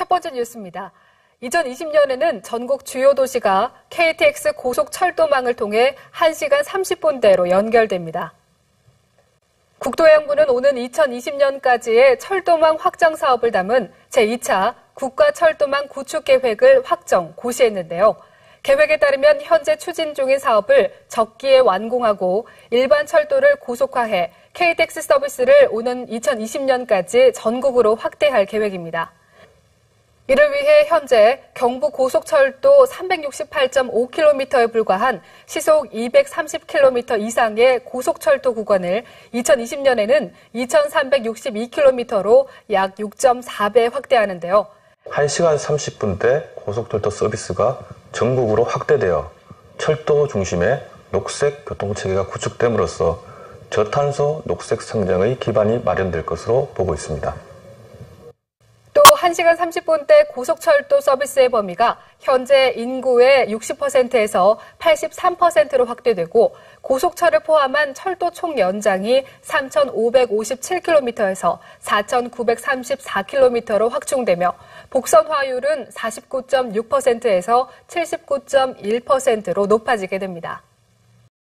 첫 번째 뉴스입니다. 2020년에는 전국 주요 도시가 KTX 고속철도망을 통해 1시간 30분대로 연결됩니다. 국토해양부는 오는 2020년까지의 철도망 확장 사업을 담은 제2차 국가철도망 구축 계획을 고시했는데요. 계획에 따르면 현재 추진 중인 사업을 적기에 완공하고 일반 철도를 고속화해 KTX 서비스를 오는 2020년까지 전국으로 확대할 계획입니다. 이를 위해 현재 경부 고속철도 368.5km에 불과한 시속 230km 이상의 고속철도 구간을 2020년에는 2362km로 약 6.4배 확대하는데요. 1시간 30분대 고속철도 서비스가 전국으로 확대되어 철도 중심의 녹색 교통체계가 구축됨으로써 저탄소 녹색 성장의 기반이 마련될 것으로 보고 있습니다. 또 1시간 30분대 고속철도 서비스의 범위가 현재 인구의 60%에서 83%로 확대되고 고속철을 포함한 철도 총 연장이 3,557km에서 4,934km로 확충되며 복선화율은 49.6%에서 79.1%로 높아지게 됩니다.